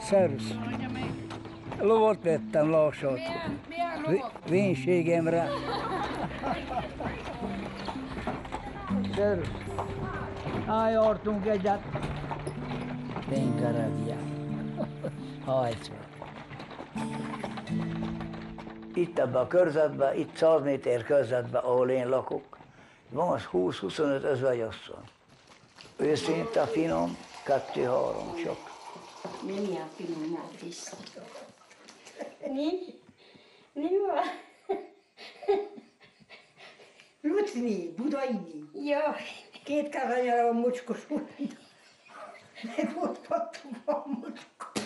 Szervusz. Lovat vettem lassat. Milyen lovak? Vénségemre. Szervusz. Jártunk egyet. Vénkeredje. Hajtva. Itt ebben a körzetben, itt 100 méter körzetben, ahol én lakok, van az 20-25 özvegyasszony. Őszinte, finom, 2-3 csak. Nem ilyen finom már is. Mi van? Lucni, Budaini. Jaj. 2 káványára van mocskos úr. Meg ott pattam a mocskos.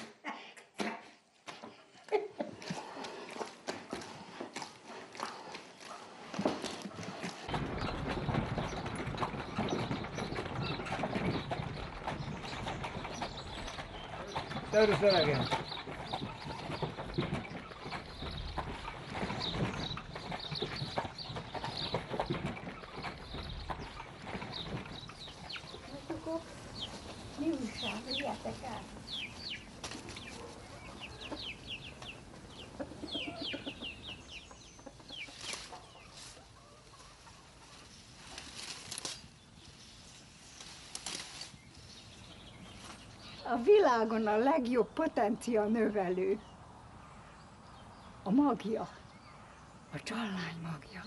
Szervusz, öregem! Mi újság, jöjjetek át. A világon a legjobb potencia növelő a magja, a csallány magja.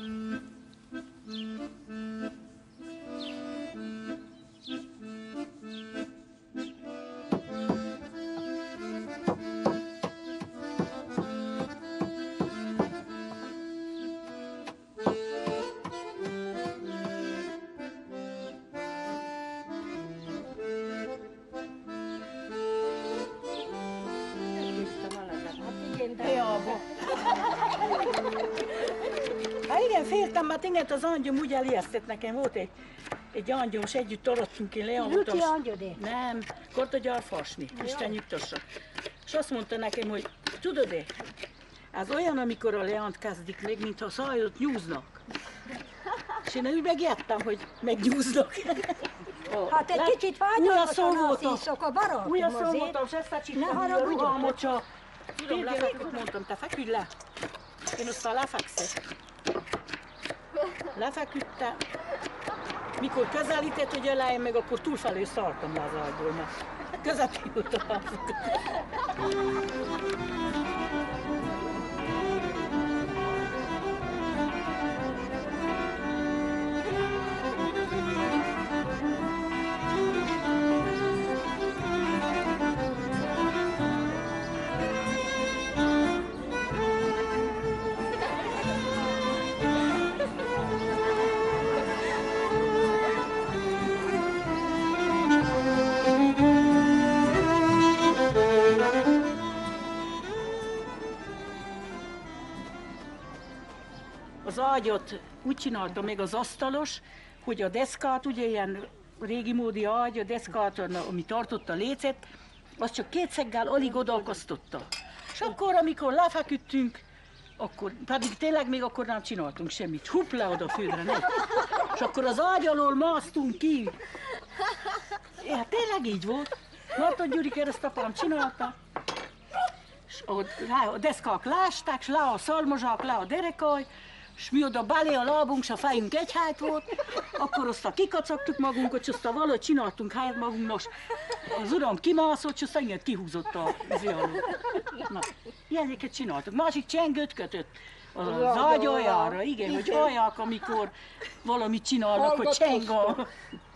Hát igen, féltem, mert ingent az angyom úgy elijesztett nekem. Volt egy angyom, és együtt arattunk, én Leon voltam. Luci angyodé? Nem, Korta Gyarfasni, Isten nyugtassa. És azt mondta nekem, hogy tudod-e, az olyan, amikor a Leont kezdik meg, mintha a szajot nyúznak. És én úgy megijedtem, hogy megnyúznak. Hát egy kicsit fájdalmasan az éjszaka, barátom Újra azért. szóltam, és ezt a Ne haragudj. ruhamocsa. Tudom, lefeküdt, mondtam, te feküdj le. Én aztán lefekszek. Lefeküdtem. Mikor közelített, hogy öleljem meg, akkor túlfelé szartam le az ágyból, mert közepén voltam. Az ágyat úgy csinálta meg az asztalos, hogy a deszkát, ugye ilyen régi módi ágy, a deszkát, ami tartotta a lécet, azt csak 2 szeggel alig odaakasztotta. És akkor, amikor lefeküdtünk, akkor, pedig tényleg még akkor nem csináltunk semmit. Hupp le oda a földre, ne. És akkor az ágy alól másztunk ki. Hát tényleg így volt. Marton Gyurike ezt apám csinálta. És a deszkák lásták, és le a szalmazsák, le a derekaj, és mi oda belé a lábunk, és a fejünk egy helyt volt, akkor aztán kikacagtuk magunkat, és aztán valahogy csináltunk helyet magunknak. Az uram kimászott, és aztán engem kihúzott a vízi alól. Na, ilyeneket csináltuk. Másik csengőt kötött az ágy aljára, igen, hogy hallják, amikor valamit csinálnak, hogy cseng a...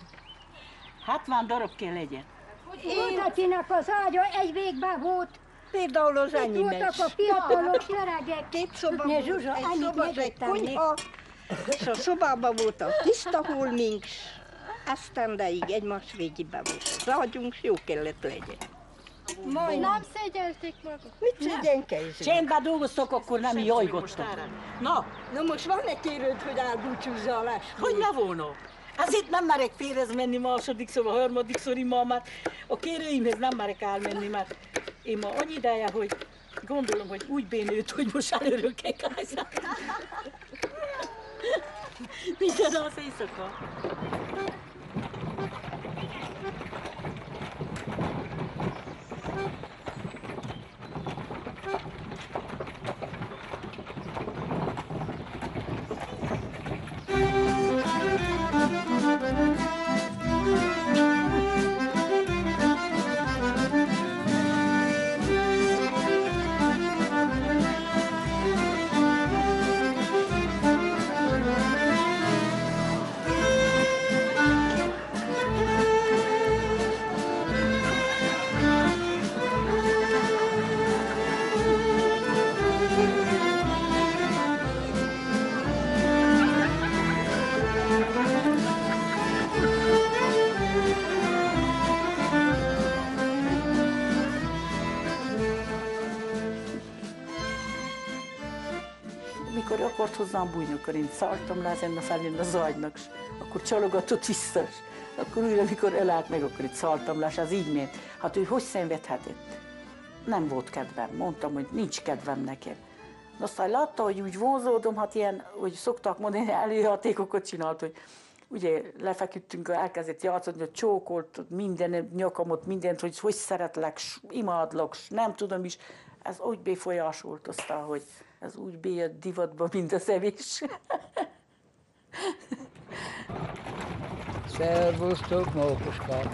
70 darab kell legyen. Édetinek az ágya egy végben volt. Például az Itt voltak a fiatalok, öregek. 2 szoba Ne, volt, Zsuzsa, egy annyit szoba, egy megvettem konyha, és a szobában volt a tiszta holmink, esztendeig egymás végében volt. Az ágyunk jó kellett legyen. Nem szégyelték maguk. Mit szégyenkezni? Csendben dolgoztok, akkor nem jajgottak. Na most van egy kérőd, hogy elbúcsúzza a lássó? Hogy ne volna? Azért nem merek férhez menni másodikszor, a harmadikszor imám, a kérőimhez nem merek elmenni, mert én ma annyi ideje, hogy gondolom, hogy úgy bénült, hogy most előről kell kájszani. Minden az éjszaka. mikor akart hozzám bújni, akkor én szálltam le ezen a felén az ágynak, és akkor csalogatott vissza, és akkor újra, mikor elállt meg, akkor itt szálltam le, és az így ment. Hát ő hogy szenvedhetett? Nem volt kedvem, mondtam, hogy nincs kedvem neked. Aztán látta, hogy úgy vonzódom, hát ilyen, hogy szoktak mondani, előjátékokat csinált, hogy ugye lefeküdtünk, elkezdett játszani, hogy csókolt minden nyakamot, mindent, hogy szeretlek, imádlak, nem tudom is. Ez úgy befolyásolt aztán, hogy ez úgy bejött divatba, mint az evés. Szervusztok, mókuskák!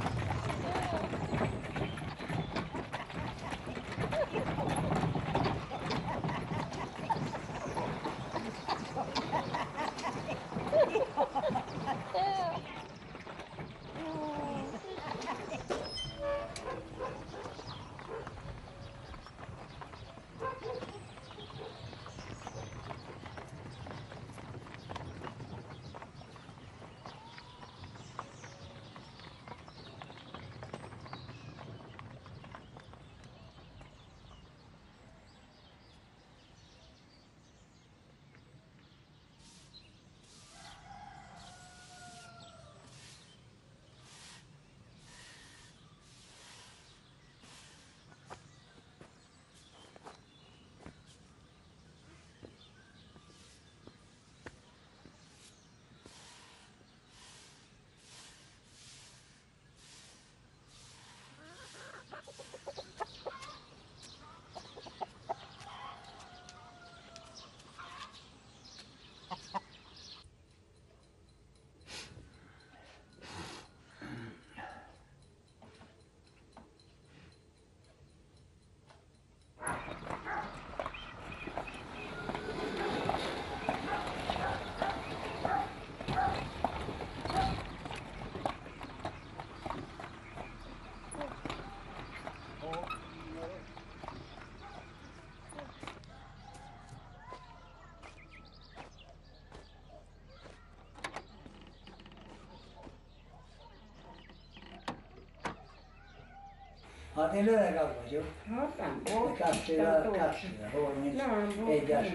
Hát én öregabb vagyok. Hát nem volt. Kapcsolat, hol nincs. Egyes.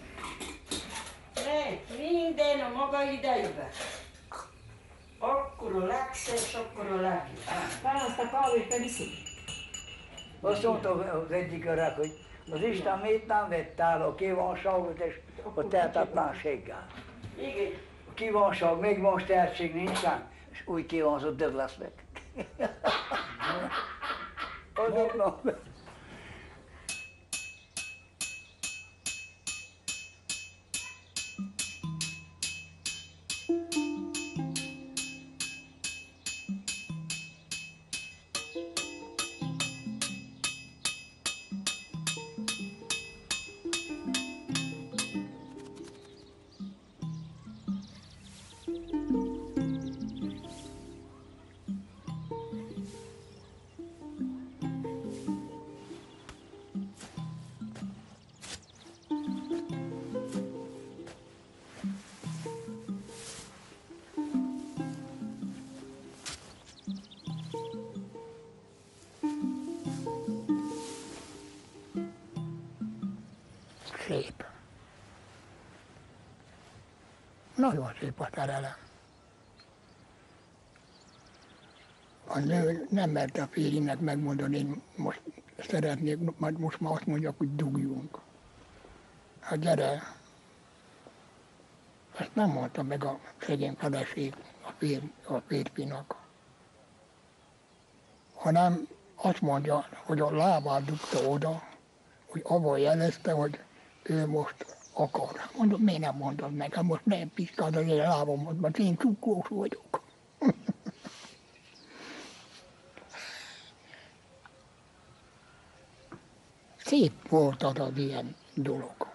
Minden a maga idejében. Akkor a legszebb, és akkor a legjobb. Azt a kávét pedig iszik. Azt mondta az egyik öreg, hogy az Isten mit nem vett el a kívánságot és a tehetetlenséggel. Igen. A kívánság, még most tehetség nincsen, és úgy kívánzott Douglasnek. Azonnal. Szép. Nagyon szép a szerelem. A nő nem merte a férjének megmondani, én most szeretnék, majd most már azt mondjak, hogy dugjunk. Hát gyere. Ezt nem mondta meg a szegény feleség a férfinak. Hanem azt mondja, hogy a lábát dugta oda, hogy avval jelezte, hogy ő most akar. Mondom, miért nem mondod meg? Hát most nem piszkáld az én lábamat, mert én cukkós vagyok. Szép volt az az ilyen dolog.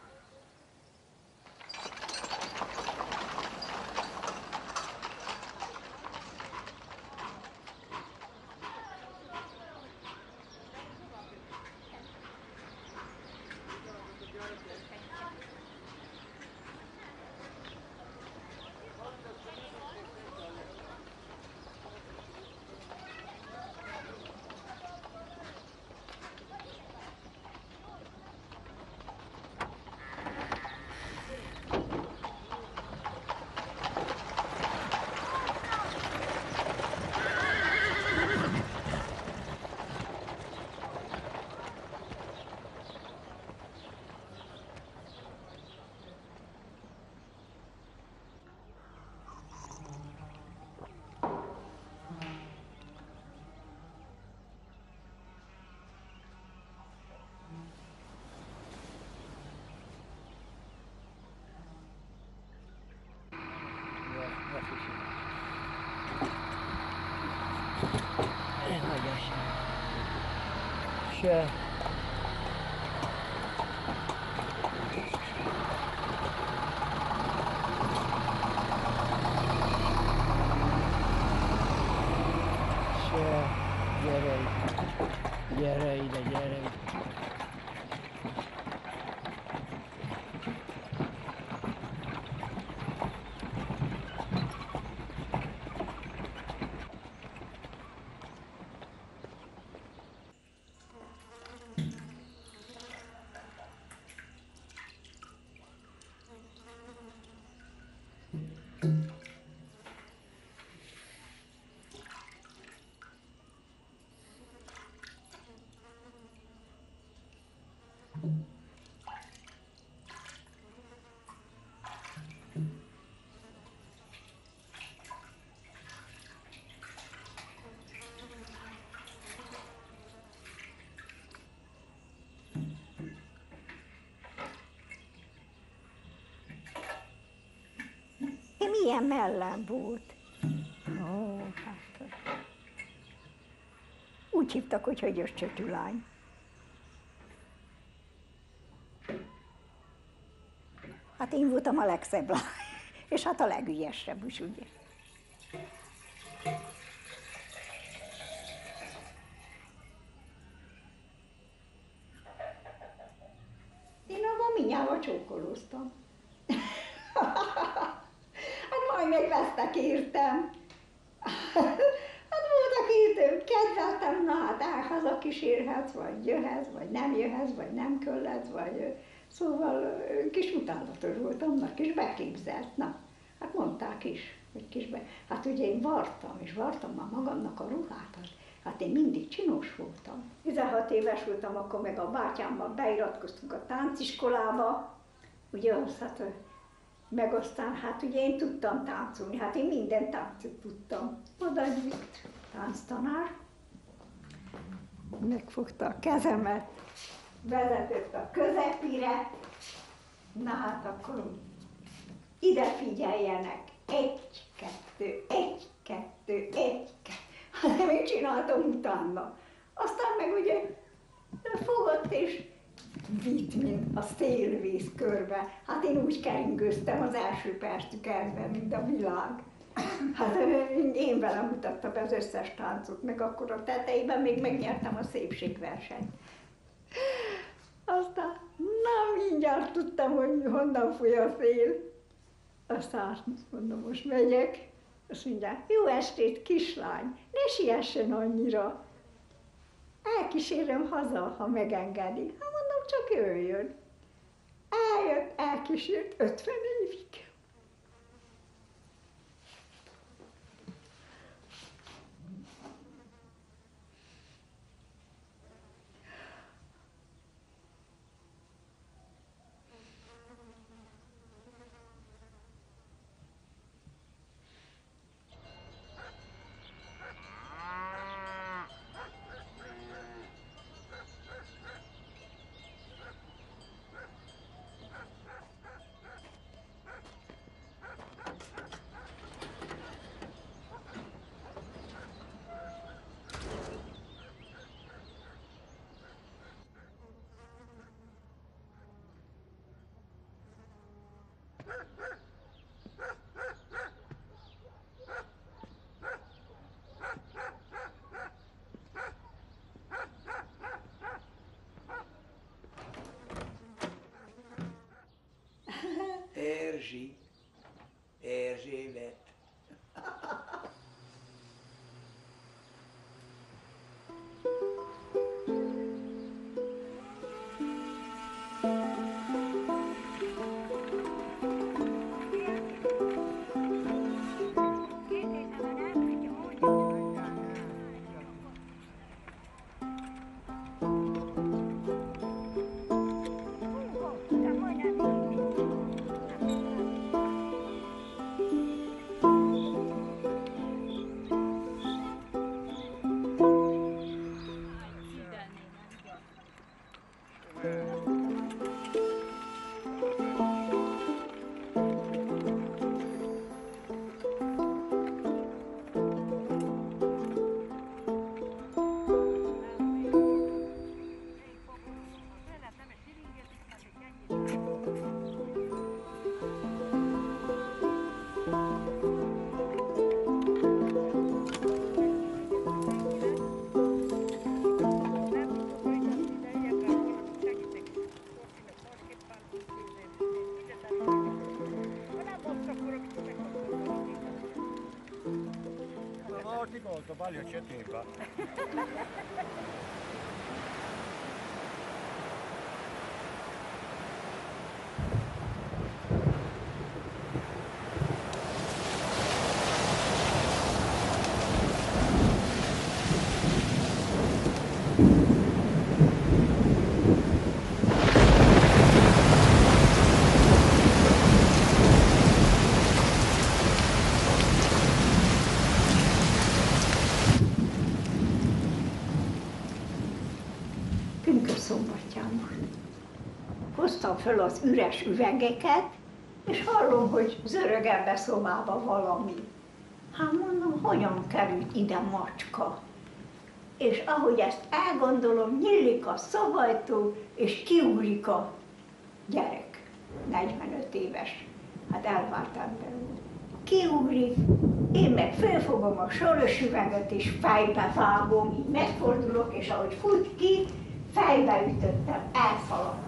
Se. Gyere ide, gyere ide. Milyen mellem volt. Ó, hát. Úgy hívtak, hogy Hegyes Csötülány. Hát én voltam a legszebb lány, és hát a legügyesebb is, ugye. Én abban mindjárt csókolóztam. Hát majd még vesztek értem. Hát volt, akit kedveltem, na hát hazakísérhetsz, vagy jöhetsz, vagy nem jöhetsz, vagy nem kölled, vagy... Szóval kis utálatos volt, annak is beképzelt. Na, hát mondták is, hogy kisbe. Hát ugye én vartam, és vartam már magamnak a ruhát. Hát én mindig csinos voltam. 16 éves voltam, akkor meg a bátyámmal beiratkoztunk a tánciskolába. Ugye azt, hát, meg aztán, hát ugye én tudtam táncolni, hát én minden táncot tudtam. Oda vitt tánctanár, megfogta a kezemet, vezetett a közepire, na hát akkor ide figyeljenek, 1, 2, 1, 2, 1, 2. Hát én csináltam utána. Aztán meg ugye fogott és vitt, mint a szélvész körbe. Hát én úgy keringőztem az első perctől kezdve, mint a világ. Hát én velem mutattam be az összes táncot, meg akkor a tetejében még megnyertem a szépségversenyt. Aztán, na mindjárt tudtam, hogy honnan fúj a szél. Aztán azt mondom, most megyek. Azt mondják, jó estét, kislány, ne siessen annyira. Elkísérem haza, ha megengedi. Hát mondom, csak jöjjön. Eljött, elkísért 50 évig. Erzsi, Erzsébet. molto palio c'è terra. Pünkösdszombatján hoztam föl az üres üvegeket, és hallom, hogy zörög ebbe szobába valami. Hát mondom, hogyan került ide macska? És ahogy ezt elgondolom, nyílik a szobajtó, és kiugrik a gyerek, 45 éves, hát elvárt ember volt. Kiugrik, én meg fölfogom a soros üveget, és fejbe vágom, így megfordulok, és ahogy fut ki, fejbe ütöttem, elszaladt.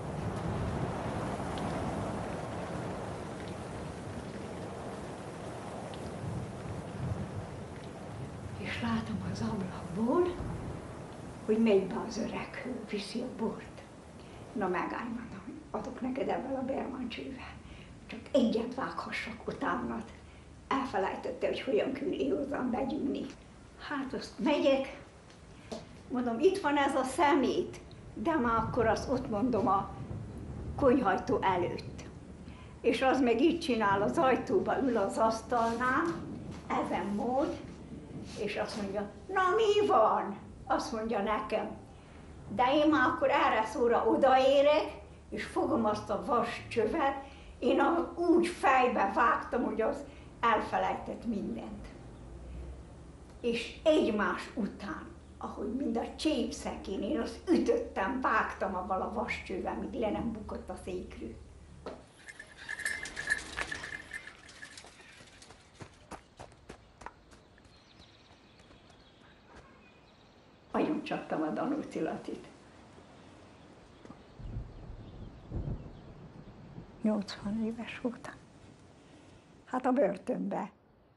És látom az ablakból, hogy megy be az öreg hő, viszi a bort. Na megállj, mondom, adok neked ebből a bermancsővel. Csak egyet vághassak utánat. Elfelejtette, hogy hogyan külli hozzám begyűni. Hát azt megyek, mondom, itt van ez a szemét, de már akkor azt ott mondom a konyhajtó előtt. És az meg így csinál, az ajtóba ül az asztalnál, ezen mód, és azt mondja, na mi van? Azt mondja nekem. De én már akkor erre szóra odaérek, és fogom azt a vas csövet, én úgy fejbe vágtam, hogy az elfelejtett mindent. És egymás után, ahogy mind a csépszekén, én azt ütöttem, vágtam avval a vascsővel, míg le nem bukott a székről. Agyon csaptam a Danóci Latit. 80 éves voltam. Hát a börtönbe.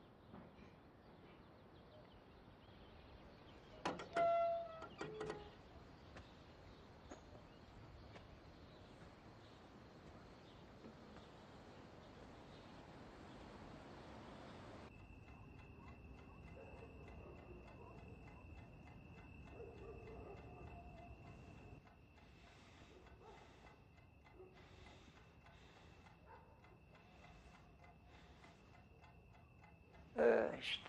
Isten.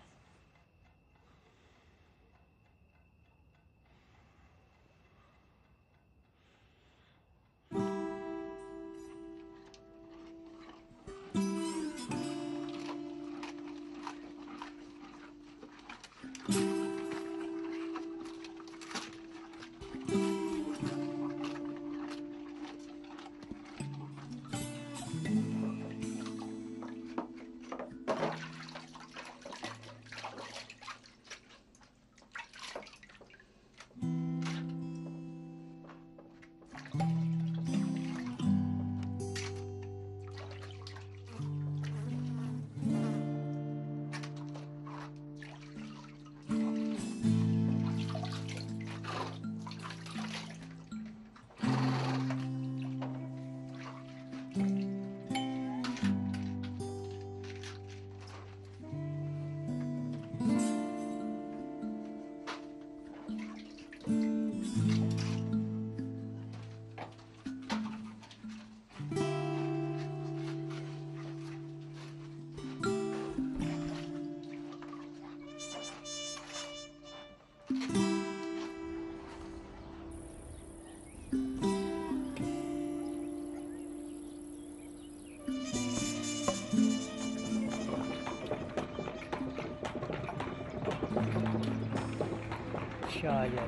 Şahane.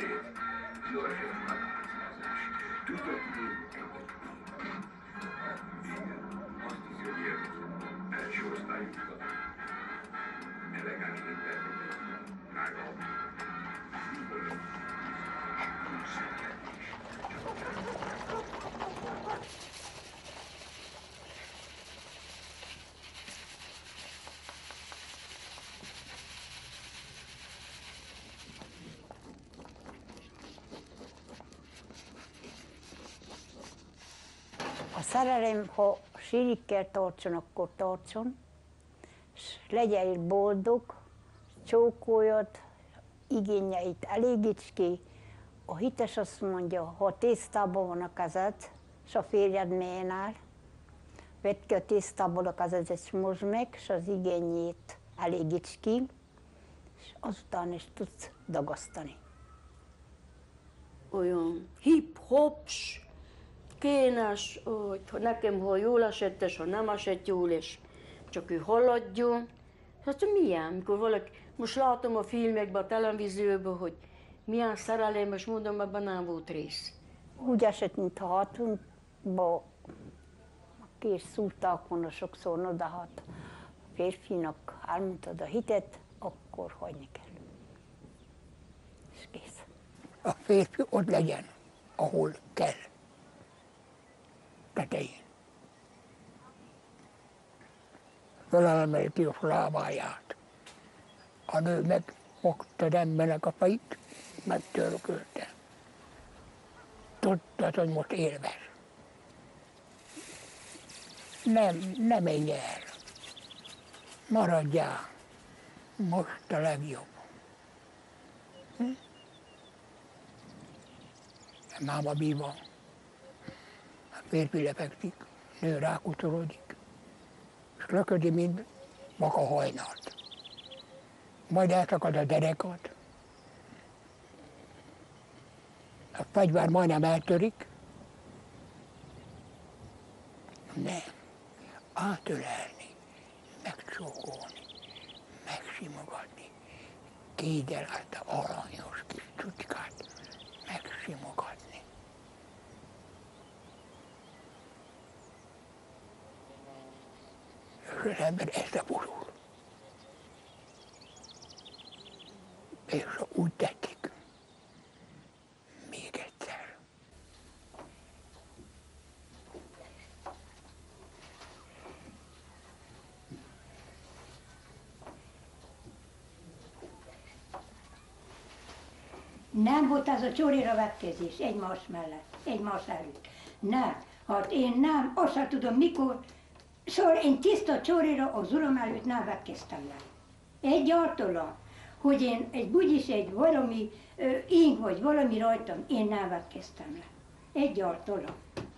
zenét, jó esett kalászázás. Tudatni igen, azt hiszi, hogy ért első osztályú tudat. Elegáns minden, drága, bűvös, A szerelem, ha sírikkel tartson, akkor tartson, és legyél boldog, csókoljad, igényeit elégíts ki. A hites azt mondja, ha tisztában van a kezed, és a férjed mélyen áll, vedd ki a tisztából a kezed, és mosd meg, és az igényét elégíts ki, és azután is tudsz dagasztani. Olyan hip-hops, kénes, hogy nekem ha jól esett, és ha nem esett jól, és csak ő haladjon. Hát milyen, mikor valaki, most látom a filmekben, a televízióban, hogy milyen szerelmes, mondom, ebben nem volt rész. Úgy esett, mintha hatunkba a kés szúrták volna sokszor, no, de hát a férfinak elmondtad a hitet, akkor hagyni kell. És kész. A férfi ott legyen, ahol kell. Tetején. Fölemelti a lábáját. A nő megfogta az embernek a fejét, megtörkölte. Tudtad, hogy most élvez. Nem menj el. Maradjál. Most a legjobb. Máma mi van? A férfi lefekszik, nő rákuszorodik, és löködi, mint maka hajnalt. Majd elszakad a derekat, a fegyver majdnem eltörik. Nem, átölelni, megcsókolni, megsimogatni, kégyel át a aranyos kis csutykát, megsimogatni. És az ember ezt borul. És úgy tetszik. Még egyszer. Nem volt az a csórira vetkezés egymás mellett, egymás előtt. Nem. Hát én nem, azt sem tudom mikor, szóval én tiszta csórira az uram előtt nem vetkeztem le. Egyáltalán, hogy én egy bugyis, egy valami ing vagy valami rajtam, én nem vetkeztem le. Egyáltalán.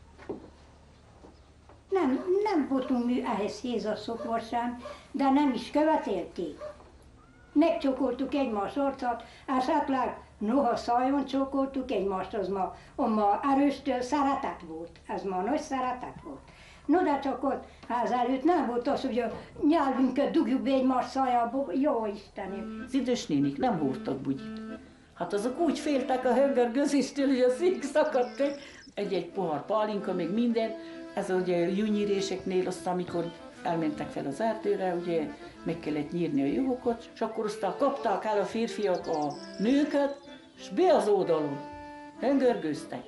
Nem voltunk mi ehhez hézaszokva sem, de nem is követélték. Megcsókoltuk egymás arcát, és átlag noha szájon csókoltuk egymást, az ma erőstől szeretet volt, ez ma nagy szeretet volt. No, de csak ott ház előtt nem volt az, hogy a nyelvünket dugjuk be egymás szájába, jó Istenem. Az idős nénik nem hordtak bugyit. Hát azok úgy féltek a höngergőzéstől, hogy a szík szakadtak. Egy-egy pohar pálinka, még minden. Ez ugye a júnyíréseknél, aztán amikor elmentek fel az erdőre, ugye meg kellett nyírni a juhokat, és akkor aztán kapták el a férfiak a nőket, és be az oldalon. Höngergőztek.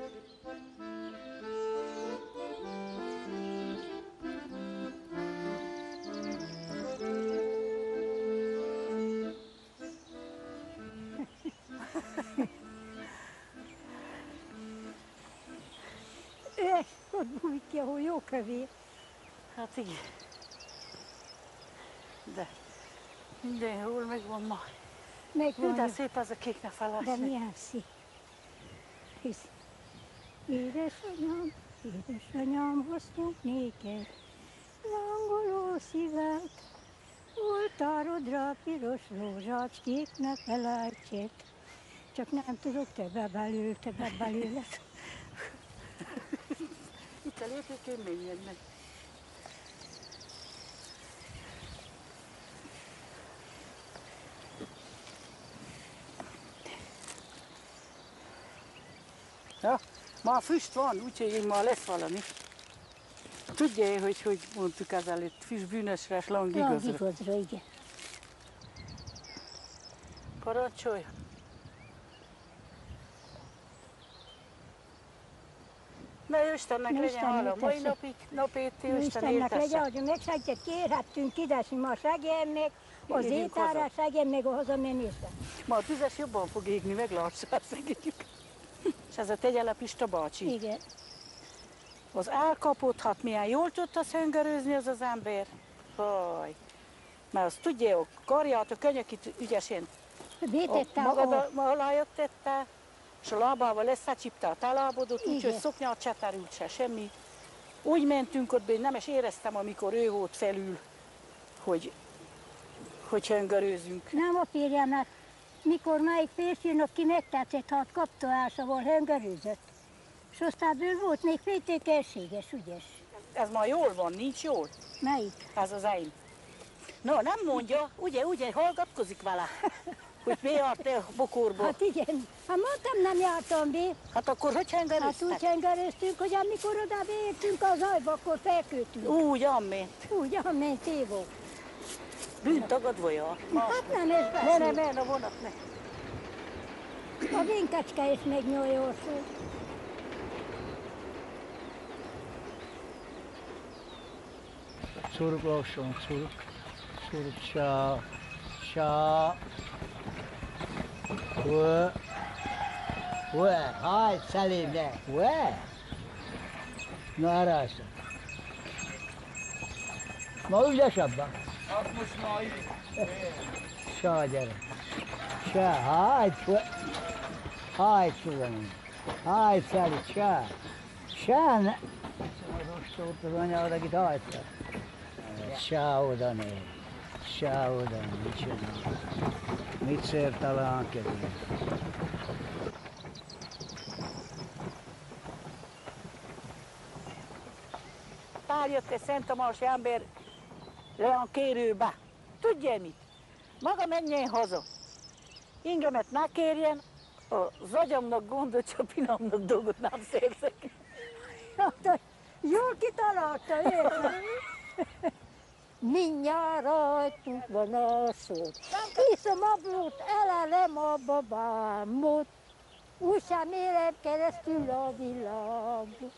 Ott bújt ki, ahol jó kövé. Hát igen. De mindenhol megvan ma. Megvan. De szép az a kékne falas. De milyen szép. Hisz. Édesanyám, hoztunk néked lángoló szívet, oltárodra piros rózsácskék, ne felejtsd. Csak nem tudok te belül. Itt a lépőkön menjen meg. Ja, ma füst van, úgyhogy ma lesz valami. Tudja, hogy mondtuk ezelőtt, füst bűnösre, slang igazra. Igazra, igen. Parancsolj! Na, Istennek legyen hála, mai napét Isten éltesse. Legyen, hogy megsegített, kérhettünk kidesni ma a segélyemnek, az ételre segélyemnek a hazamenésre. Ma a tüzes jobban fog égni, meglássál szegényük. És ez a Tegyele Pista bácsi. Igen. Az elkapódhat, milyen jól tudta szöngerőzni az az ember. Haj. Mert azt tudja, a karját, a könyökit ügyesen magára tette, és a lábával összecsipte a talábodot, úgyhogy szoknyát se terült se semmi. Úgy mentünk ott, én nem is éreztem, amikor ő volt felül, hogy höngerőzünk. Nem a férjemet, mikor melyik férfinak ki megtetszett, ha kaptolásával höngerőzött. És aztán ő volt még fétékelséges, ügyes. Ez ma jól van, nincs jól? Melyik? Ez az enyém. No, nem mondja, ugye hallgatkozik vele, hogy mi járt a bokorba. Hát igen, hát mondtam, nem jártam be. Hát akkor hogy hengerőztek? Hát úgy hengerőztünk, hogy amikor oda beértünk az ajba, akkor felköltünk. Úgy, amment. Úgy, amment évó. Bűntagadva jár. Hát nem ez beszél. Ne, a vonat ne. A vénkecske is megnyoljósul. Szuruk lassan, szuruk. Szuruk, sá. Hajj, szelédre, Na, rásd. Na, ügyesebben. Hát most már Sá, gyere. Sá, hajj, tudom. Hajj, Szeli, sá. Sá, ne. Az ostót az anyád, akit hajtja. Sá oda néz. Sá oda, mit csinál? Mit szér talán kedvél? Párjött egy Szent Tamási ember le a kérőbe. Tudja mit? Maga menjen haza. Ingemet ne kérjen, az agyamnak gondot, csak finomnak dolgot nem szerzek. Jól kitalálta, érted? Mindjárt rajtunk van a szó. Kiszom a blót, elelem a babámot, úgy sem élem keresztül a világot.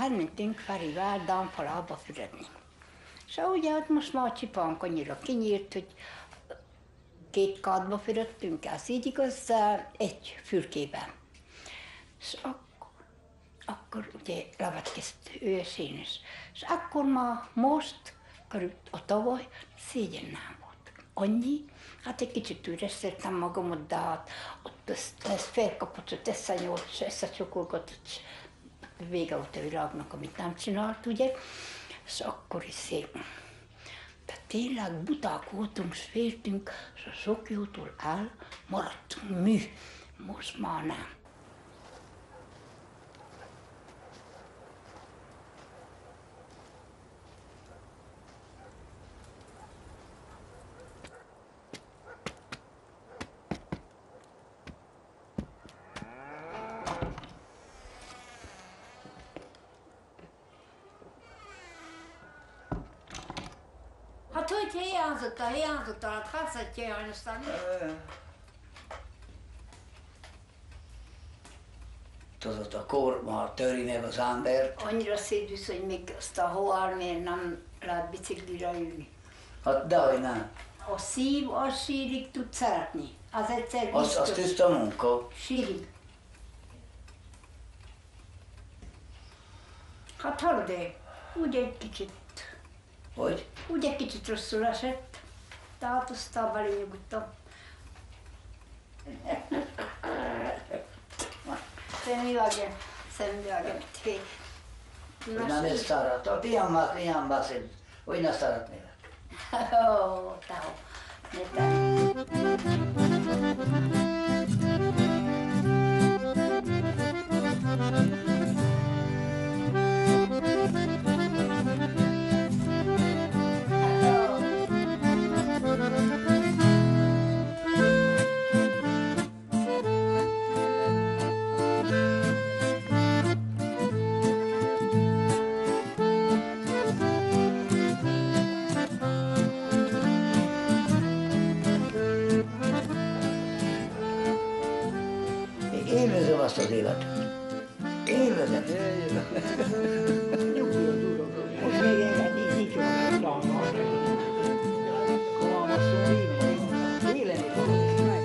elmentünk Ferivel Damfalába füredni. És ugye ott most már a csipánk annyira kinyírt, hogy 2 kádba fürödtünk el, így igaz, egy fürkében. És akkor ugye levetkezett őszén is. És akkor már most, körül a tavaly, szégyen nem volt. Annyi, hát egy kicsit üres szértem magamat, de hát ott ez felkapott, hogy összenyolt, és összecsokolgatott, és vége volt a világnak, amit nem csinált, ugye. És akkor is szép. De tényleg buták voltunk, és féltünk, és a sok jótól elmaradtunk mi. Most már nem. Hát hogy hiányzott, hát hagyhatja jön, aztán Tudod, a kor már töri meg az ember. annyira szédűsz, hogy még azt a hoármért nem lehet biciklire ülni. Hát dehogy nem. A szív, az sírig tud szeretni. Az egyszer biztos. Az tiszta munka. Sírig. Hát hallod, úgy egy kicsit, Hogy? úgy egy kicsit rosszul esett. Tehát aztán belenyugodtam. Szemüvegem. Hogy nem ezt szeretod. Ilyen beszéd. Hogy ne szeretnél. Ó, táv. Élvezem azt az életet. Élvezem. Most még engedni nincs olyan talán. Éleni fogok meg.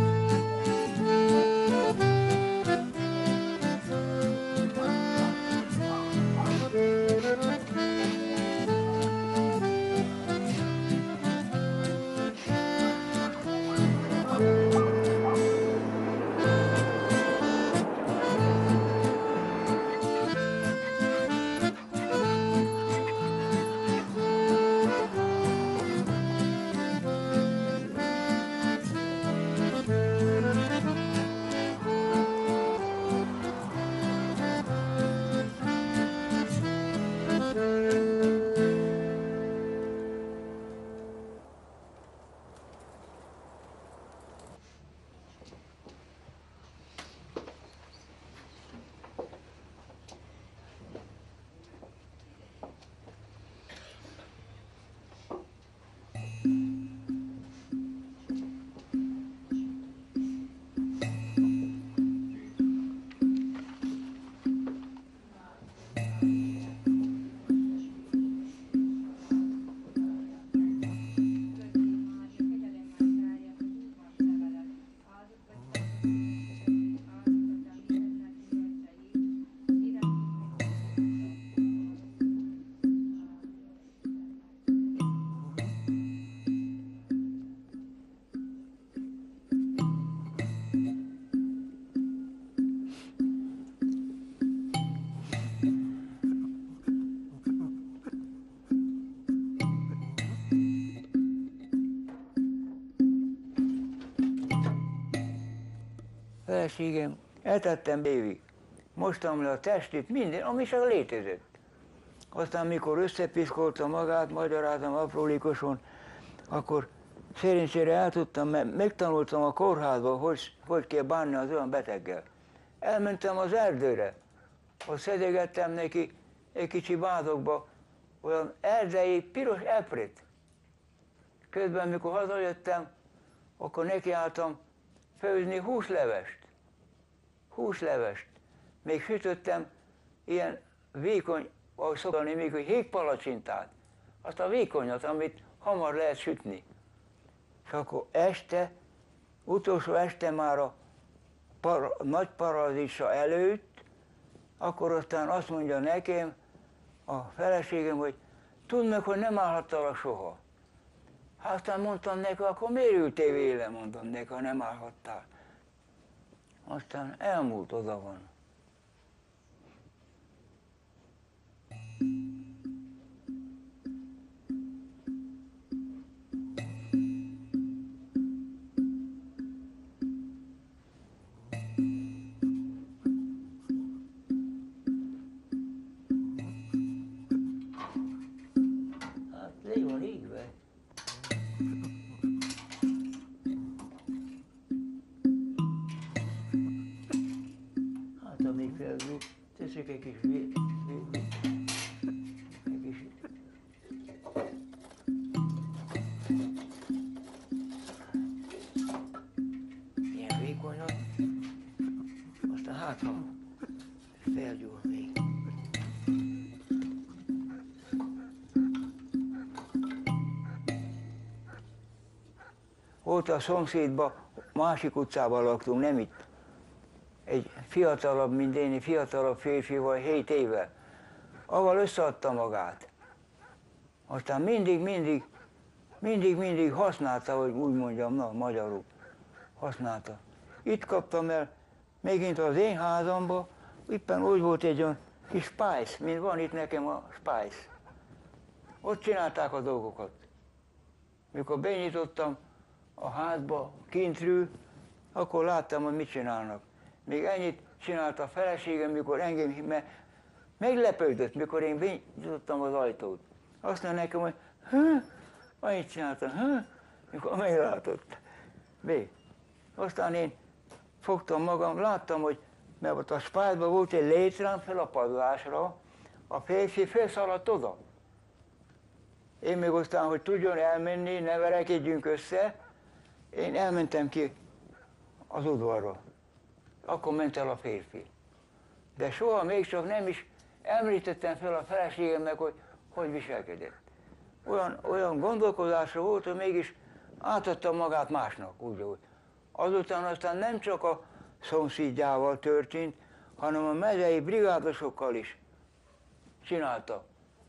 Feleségem, etettem évig. Mostam le a testét, minden, ami csak létezett. Aztán, mikor összepiszkolta magát, magyarázom aprólékosan, akkor szerencsére el tudtam, megtanultam a kórházba, hogy kell bánni az olyan beteggel. Elmentem az erdőre, ott szedegettem neki egy kicsi vázokba olyan erdei piros eprét. Közben, mikor hazajöttem, akkor nekiálltam főzni húslevest. Még sütöttem ilyen vékony, ahogy szokani még, hogy hékpalacsintát, azt a vékonyat, amit hamar lehet sütni. És akkor este, utolsó este már a nagy parazisa előtt, akkor aztán azt mondja nekem a feleségem, hogy tudd meg, hogy nem állhattalak soha. Hát aztán mondtam neki, akkor miért ültél véle, mondtam neki, ha nem állhattál. Aztán elmúlt, oda van. Hát le van égve. Hát ha még felül, teszek egy kis egy kis ilyen vékonyat, aztán hát ha felgyúl még. Ott a szomszédban, másik utcában laktunk, nem itt. Egy fiatalabb, mint én, fiatalabb férfi vagy 7 éve. Avval összeadta magát. Aztán mindig használta, hogy úgy mondjam, na, magyarul. Használta. Itt kaptam el, megint az én házamba, éppen úgy volt egy olyan kis spice, mint van itt nekem a spice. Ott csinálták a dolgokat. Mikor benyitottam a házba, kintről, akkor láttam, hogy mit csinálnak. Még ennyit csinálta a feleségem, mikor engem meglepődött, mikor én benyitottam az ajtót. Azt mondja nekem, hogy annyit csináltam, mikor meglátott. Aztán én fogtam magam, láttam, hogy mert ott a spájtban volt egy létrám fel a padlásra, a férfi felszaladt oda. Én még aztán, hogy tudjon elmenni, ne verekedjünk össze, én elmentem ki az udvarra. Akkor ment el a férfi. De soha még csak nem is említettem fel a feleségemnek, hogy viselkedett. Olyan gondolkodása volt, hogy mégis átadta magát másnak, úgy, hogy. Azután aztán nem csak a szomszédjával történt, hanem a megyei brigádosokkal is csinálta.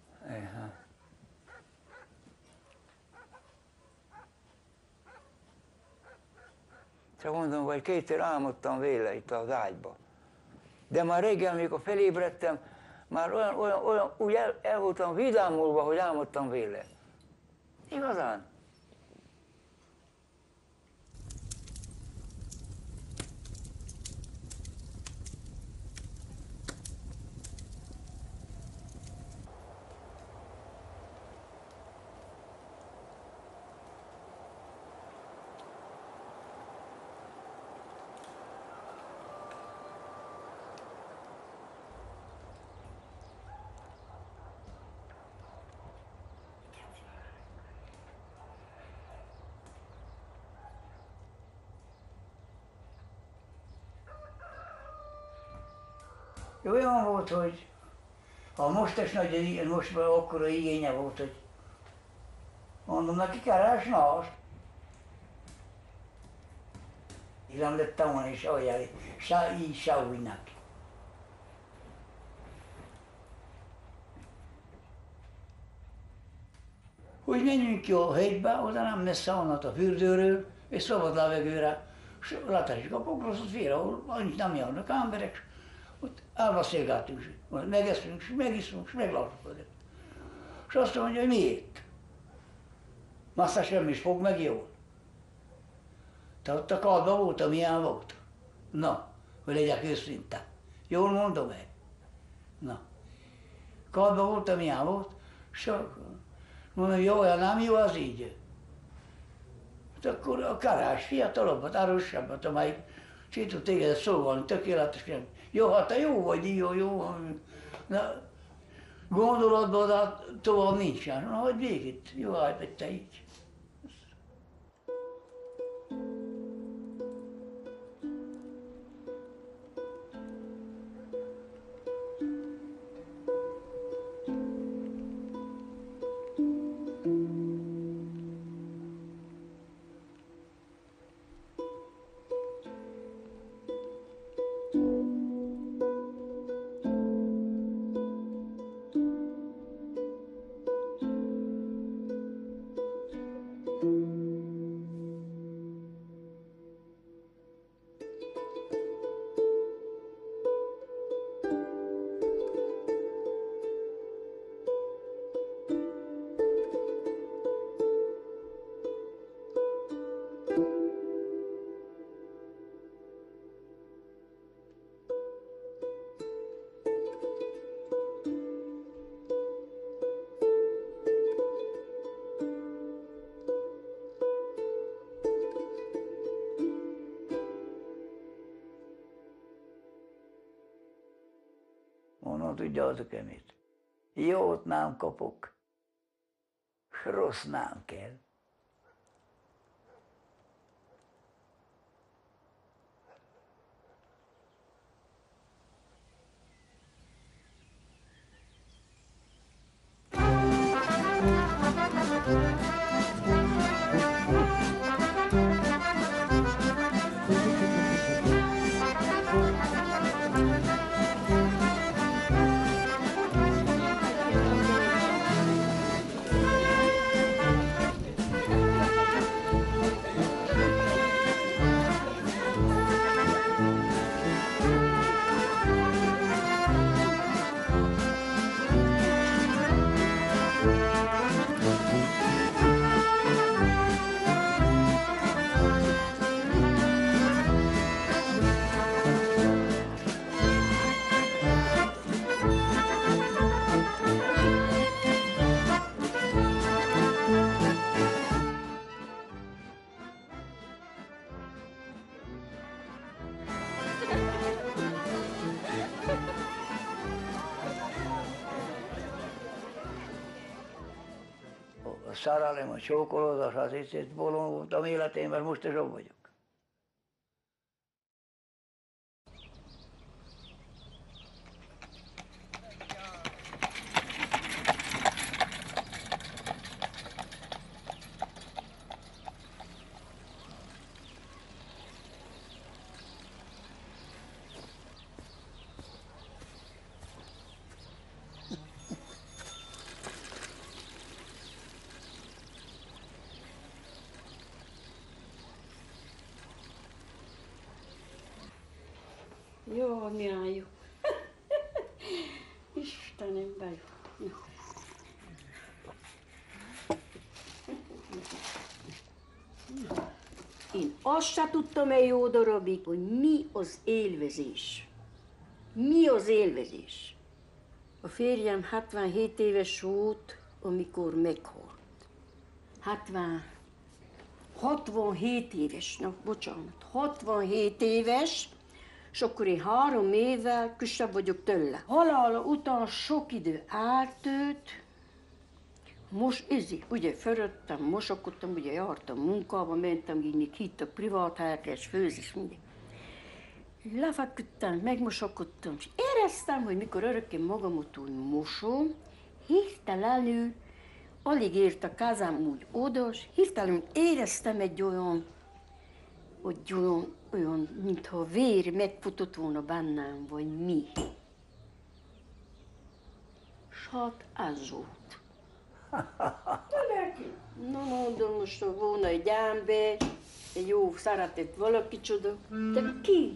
Csak mondom, hogy kétszer álmodtam vele itt az ágyba. De már reggel, amikor felébredtem, már olyan úgy el voltam vidámulva, hogy álmodtam vele. Igazán. Olyan volt, hogy a mostes nagy, most már akkora igénye volt, hogy mondom neki, keresna azt. Nem lettem volna is olyan, így se újnak. Hogy menjünk ki a hegybe, oda nem messze onnan a fürdőről, és szabad levegőre, és letesik a pokroszot félre, ahol annyit nem járnak emberek, ott elbeszélgettünk, megeszünk, megiszunk, és meglassuk. És azt mondja, hogy miért? Aztán semmi is fog meg jól. Te ott a kádban volt, amilyen volt. Na, hogy legyek őszinte. Jól mondom el? Na. Kádban volt, amilyen volt, és akkor mondom, jó, olyan nem jó, az így. Hát akkor a Karás fiatalabbat, erősebbat, amelyik csinálta téged szólni tökéletesen. Jó, hát te jó vagy, jó. Na, gondolatban, de tovább nincsen. Na, hogy végét. Jó, hát te így. tudjátok-e mit? Jót nem kapok, s rossz nem kell. A szerelem, a csókolódás, az itt bolondultam életémben, most is ott vagyok. Jó, milyen jó. Istenem, de jó. Én azt se tudtam egy jó darabig, hogy mi az élvezés. Mi az élvezés? A férjem 77 éves volt, amikor meghalt. 67 éves, na bocsánat, 67 éves, és akkor én 3 évvel kisebb vagyok tőle. Halála után sok idő eltűnt, most ugye fölöttem, mosakodtam, ugye jártam munkába, mentem, így hitt a privát helyekre, és főzés, mindig. Lefeküdtem, megmosakodtam, és éreztem, hogy mikor örökké magamat úgy mosom, hirtelenül, alig ért a kezem úgy oda, és hirtelenül éreztem egy olyan, mintha vér megfutott volna bennem, vagy mi. S hát ez volt. Na, de most volna egy ember, egy jó szeretett valaki csoda, de ki?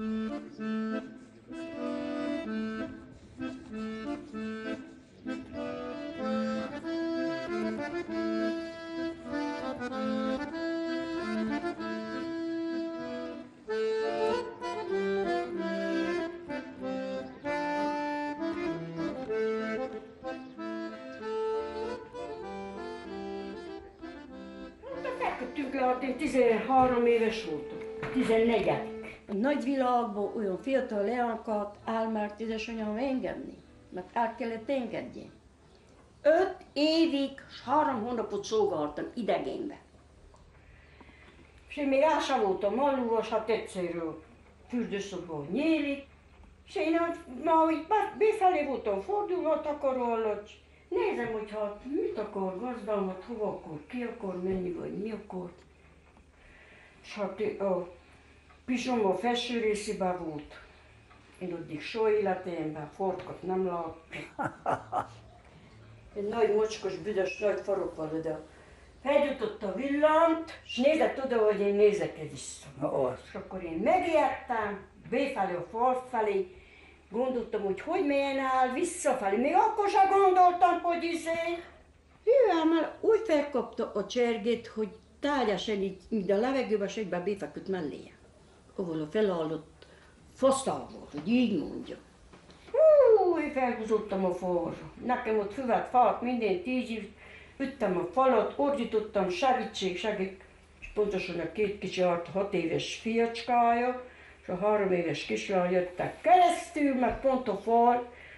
Én 13 éves voltam, 14. A nagyvilágban olyan fiatal leánkat áll már édesanyám engedni, mert el kellett engedni. 5 évig, 3 hónapot szolgáltam idegenbe. És én még el sem voltam alulvas, hát egyszerűen fürdőszobban nyílik. És én már így befelé voltam fordulva a takaró alatt. Nézem, hogy hát mit akar gazdálmat, hova akar, ki akar menni, vagy mi akar. És hát a pizsoma felső részében volt. Én addig soha életemben farkat nem láttam. Egy nagy mocskos, büdös, nagy farokval oda. Feljutott a villant, és nézett oda, hogy én nézek vissza. És akkor én megijedtem, befelé a fal felé, gondoltam, hogy menjen el visszafelé. Még akkor sem gondoltam, hogy Ő már úgy felkapta a csergét, hogy tárgyásan így a levegőben segben befeküdt melléje. Ahol a felállott faszával, hogy így mondja. Én felhúzottam a falra. Nekem ott füvet falt minden 10 év, üttem a falat, ordítottam, segítség, és pontosan a 2 kicsi 6 éves fiacskája, és a 3 éves kislány jöttek keresztül, meg pont a fal,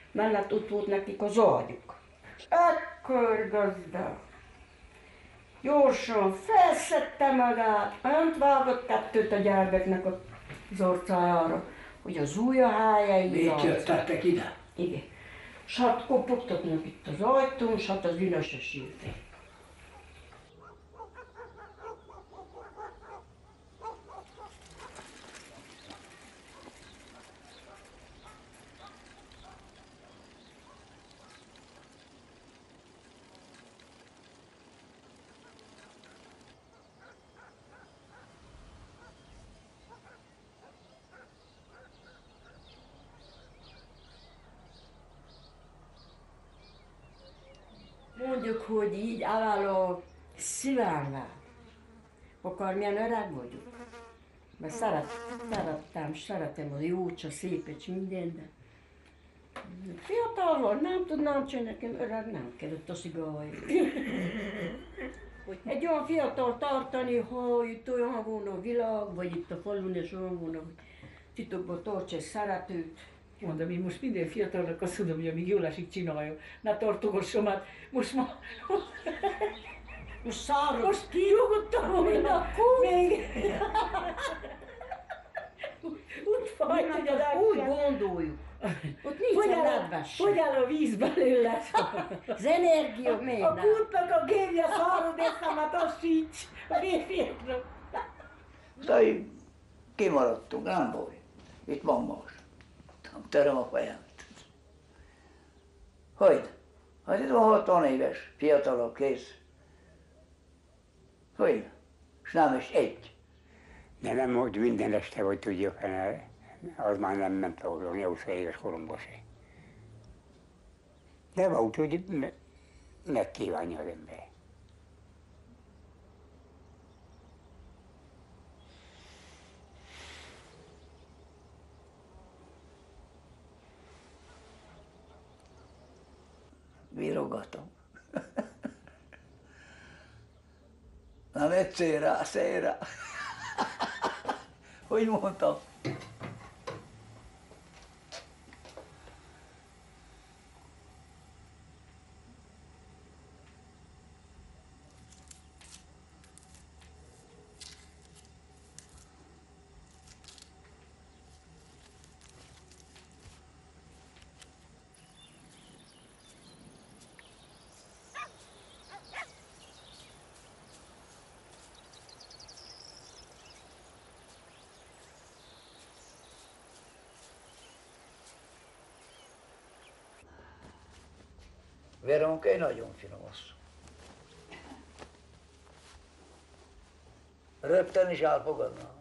mellett ott volt nekik az ágyuk. És ekkor gazda gyorsan felszedte magát, önt vágott kettőt a gyermeknek az orcájára, hogy az ujja hájáig Mit jöttetek ide? Igen. S hát kopogtatnak itt az ajtón, s hát az Ünöse sírték. Mondjuk, hogy így álló szívemmel, akármilyen öreg vagyok. Mert szeretem az jót, a szépet, minden, de fiatal van, nem tudnám csinálni, nekem öreg nem kellett a szigáig. Egy olyan fiatal tartani, ha itt olyan volna a világ, vagy itt a falun és olyan volna, hogy titokban tartsa egy szeretőt. Mondom, én most minden fiatalnak azt mondom, hogy amíg jól esik, csinálja. Ne tartogassam, hát most ma... Most száraz. Most kiugodtam volna, még... Úgy fajt, hogy az úgy gondoljuk. Ott nincs a nedves. Hogy áll a víz belőle? Az energia még A nem. kútnak a gémje száradészem, hát az sincs a férfiaknak. Szóval kimaradtunk, nem baj. Itt van más. Töröm a fejemet. Hogy? Hát itt van 60 éves, fiatalok, kész. Hogy? És nem is egy. De nem, hogy minden este, hogy tudja fel, az már nem ment ahol, 80 éves koromban se. De volt, hogy megkívánja az ember. Vírogatom. Nem egy széra. Hogy mondtam? Veronka egy nagyon finom asszony. Rögtön is elfogadna.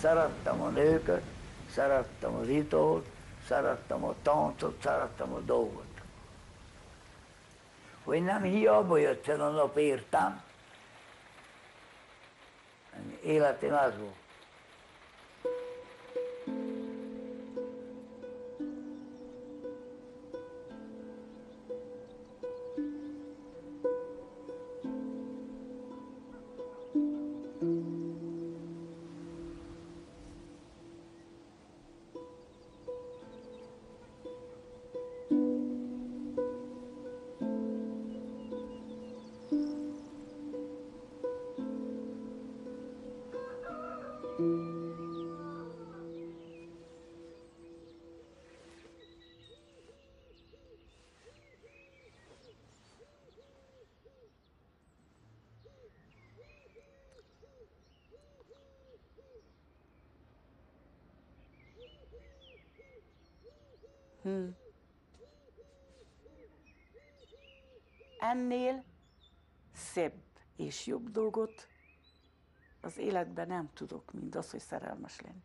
Szerettem a nőket, szerettem az italt, szerettem a táncot, szerettem a dolgot. Hogy nem hiába jött fel a nap, értem. Életem az volt. Ennél szebb és jobb dolgot az életben nem tudok, mint az, hogy szerelmes lenni.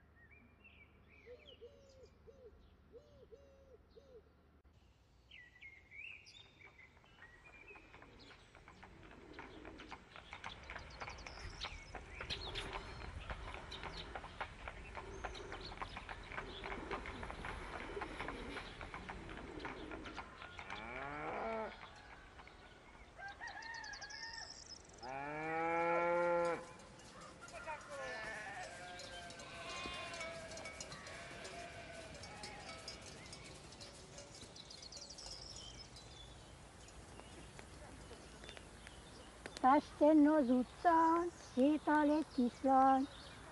Pesten az utcán sétál egy kislány.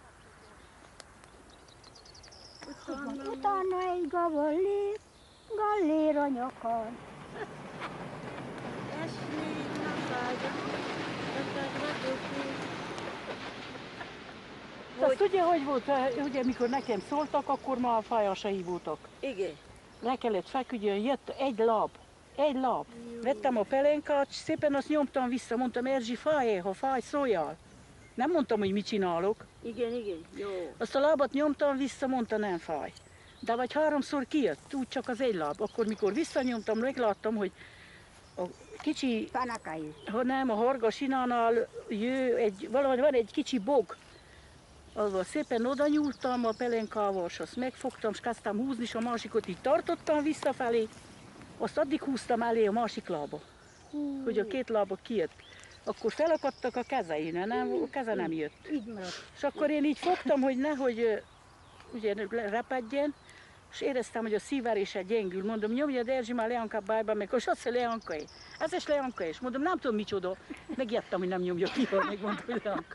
Utána egy gallér a nyakán. Azt tudja, hogy volt, ugye, mikor nekem szóltak, akkor már fájasai voltak. Igen. Le kellett feküdjön, jött egy láb. Vettem a pelenkát, szépen azt nyomtam vissza, mondtam, Erzsi, fáj, ha fáj, szóljál. Nem mondtam, hogy mit csinálok. Igen, jó. Azt a lábat nyomtam vissza, mondta, nem fáj. De vagy 3-szor kijött, úgy csak az egy láb. Akkor, mikor visszanyomtam, megláttam, hogy a kicsi, ha nem, a Hargasinánál valahogy van egy kicsi bog. Azval szépen oda nyúltam a pelenkával, és azt megfogtam, és kezdtem húzni, és a másikot így tartottam visszafelé. Azt addig húztam elé a másik lába, hogy a két lába kijött. Akkor felakadtak a kezein, a keze nem jött. És akkor én így fogtam, hogy nehogy ugye repedjen, és éreztem, hogy a szívverése gyengül. Mondom, nyomja, de Erzsi már Leanka bájba, meg és azt Leanka is. Ez is Leanka is. Mondom, nem tudom micsoda. Megijedtem, hogy nem nyomja ki, meg mondom, hogy Leanka.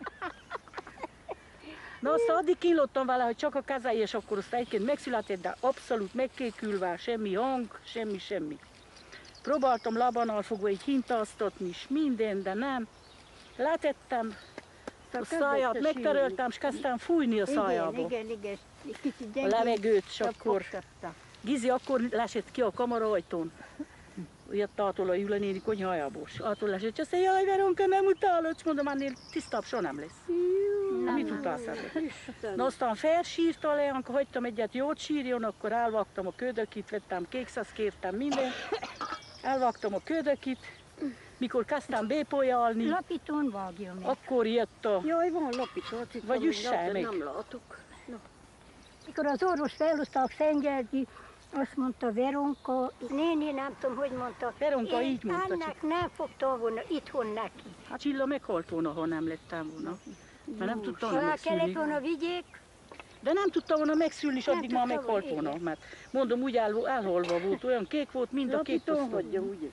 Na aztán addig kínlottam vele, hogy csak a kezei, és akkor azt egyként megszületett, de abszolút megkékülve, semmi hang, semmi. Próbáltam lábánál fogva így hintáztatni is, minden, de nem. Letettem a száját, megteröltem, és kezdtem fújni a szájába. Igen. A levegőt, és akkor Gizi akkor lesett ki a kamaraajtón. Jött ától a Jula néni konyhájából, és ától lesett, és azt mondja, jaj, Veronka, nem utálod, és mondom, ennél tisztább soha nem lesz. Mit utálsz ebben? Na aztán felsírta a Leánka, hagytam egyet jót sírjon, akkor elvágtam a ködökit, vettem kékszesz, kértem mindent. Elvágtam a ködökit, mikor kezdtem bépolyálni. Lapítón vágja meg. Akkor jött a... Jaj, van lapító, vagy üsse meg. Nem látok. No. Mikor az orvos felhozták Szentgyörgyi, azt mondta Veronka, néni, nem tudom, hogy mondta. Veronka így mondta. Ennek nem fogta volna itthon neki. Hát Csilla meghalt volna, ha nem lettem volna. Mert nem tudtam volna megszülni. Kellett volna vigyék. De nem tudtam volna megszülni, és addig már meghalt volna. Mert mondom, úgy elholva volt, olyan kék volt, mind a kék posztó. Hagyja, ugye?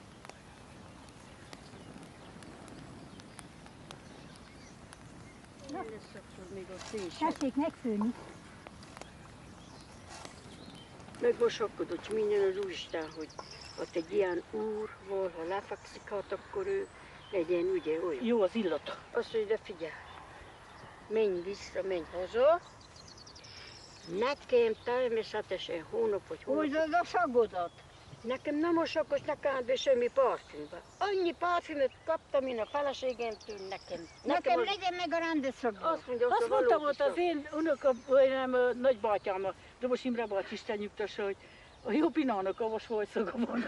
Tessék megfőni. Megmosakodott minden az Úristen, hogy ott egy ilyen úr van, ha lefekszik, hát akkor ő legyen ugye olyan. Jó az illata. Azt mondja, de figyelj, menj vissza, menj haza. Nekem természetesen hónap vagy hónap. Húzod a sagodat. Nekem nem mosakos, ne kellett be semmi parfümbe. Annyi parfümöt kaptam én a feleségemtől Nekem legyen meg a rendeszok. Azt mondja, Azt mondta volt az én unokam, vagy nem, nagybátyám, a Dobos Imre bácsi, Isten nyugtassa, hogy a jó pinának avas vajszaga van.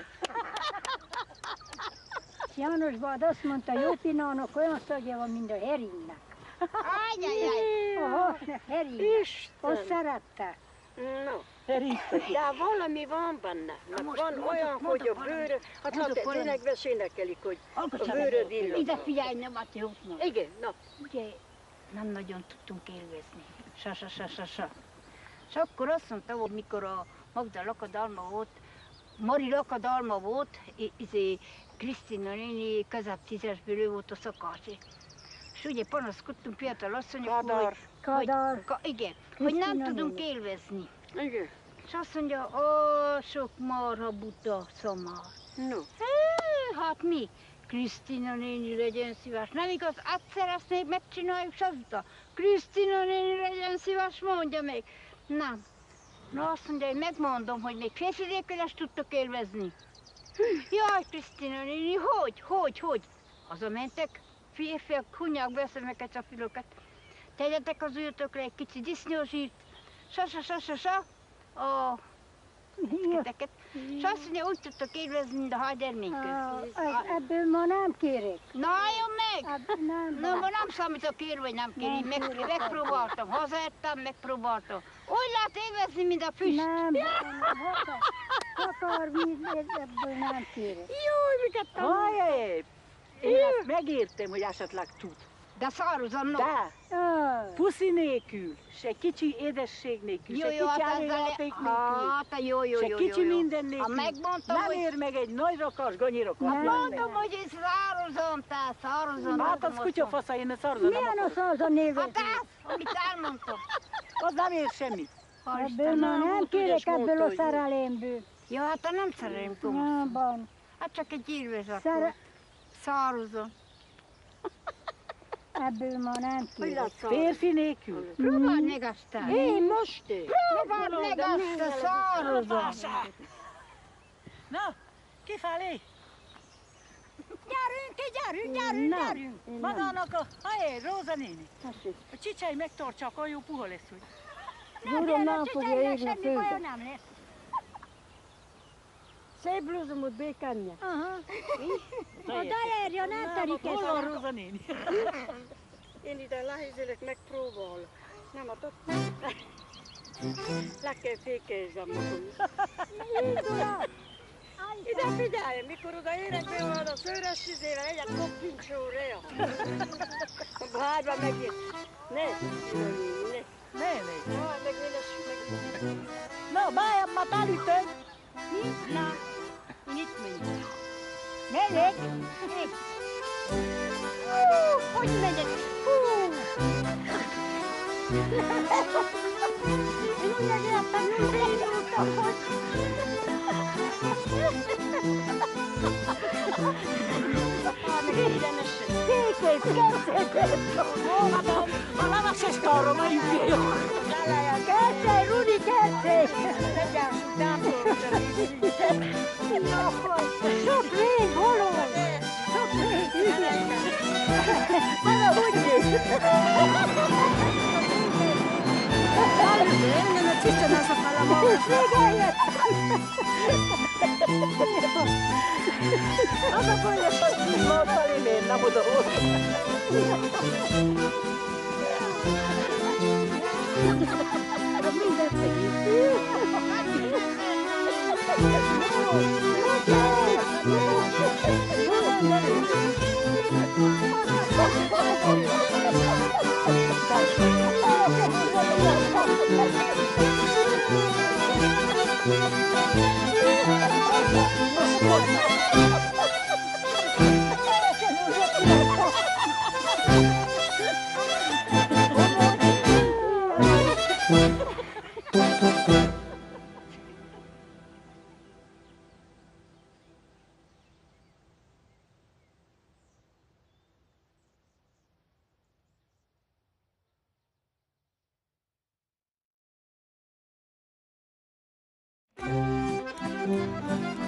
János bád azt mondta, jó pinának olyan szagja van, mint a heringnek. Ajjajjaj. A hasnak hering. Azt szerette. No, Szerintem. de valami van benne. Mert van olyan, hogy a bőröd, hát tényleg beszélnekelik, hogy a bőröd illat. Ide figyelj, nem a jóknak. Igen, na. Ugye nem nagyon tudtunk élvezni. Sa. És akkor azt mondta, hogy mikor a Magda lakadalma volt, Mari lakadalma volt, Krisztina néni közép tízesből ő volt a szakács. És ugye panaszkodtunk fiatal asszonyok, igen, hogy nem tudunk élvezni. Igen. És azt mondja, sok marha buta szamár. No. Hát mi? Krisztina néni legyen szíves. Nem igaz, egyszer ezt még megcsináljuk, és azután Krisztina néni legyen szíves, mondja meg. Nem. Na azt mondja, hogy megmondom, hogy még férfinékkel is tudtok élvezni. Jaj, Krisztina néni, hogy? Hazamentek, férfiak hunyák be a szemeket, a filokat. Tegyetek az ujjatokra egy kicsi disznózsírt, a keteket. És azt mondja, úgy tudtok élvezni, mint a hagyerményköz. Ebből ma nem kérek. Na, álljon meg! Na, ma nem számítok kér, vagy nem kér. Megpróbáltam, hazaettem, megpróbáltam. Úgy lehet élvezni, mint a füst. Nem, akar víz, ebből nem kérek. Jaj, miket tanultam. Hajjaj! Én ezt megértem, hogy esetleg tud. De szározom, De puszi nélkül, se kicsi édesség nélkül, se kicsi előjáték nélkül, se kicsi minden nélkül. Nem ér meg egy nagy rakas ganyirakat. Mondom, hogy én szározom. Hát az kutyafasza, én a szarzon nem Milyen a szarza névét? Hát ez, amit elmondtam. Az nem ér semmit. Ebből ma nem kérek, ebből a szerelemből. Ja, hát a nem szerelem, Tomasz. Hát csak egy élvezet. Szározom. Ebből ma nem kérek. Férfi nélkül. Próbáld meg aztán. Én most Próbáld meg azt a szározom. Na, kifelé. Gyerünk. Magának Róza néni. A csicsely megtartsa, akkor jó puha lesz, hogy. Uram, nem fogja égni a főzet. Nem lesz. Szép blúzomot békánja. Oda érja, nem terik Hol van Róza néni? Én ide lehézélek, megpróbálok. Nem adott. Le kell fékeznem magam. Ide figyelj, mikor oda érek be olyan a szőres izével, egyet kopjunk sorra. A bárba megint. Ne. Meg meg. Na, bájammat elütök. Na, mit mondjuk? Megyek? Hogy megyek? Én úgy megértem, hogy elindultam, hogy... A lavasos tarra megyünk ki. Kertély, Rudi, kertély! Sok rég, holod! Sok rég! Maga úgy néz! Nem a tisztán az a falama. Még eljött! Az a folyos, hogy mondtál, én nem oda Thank you.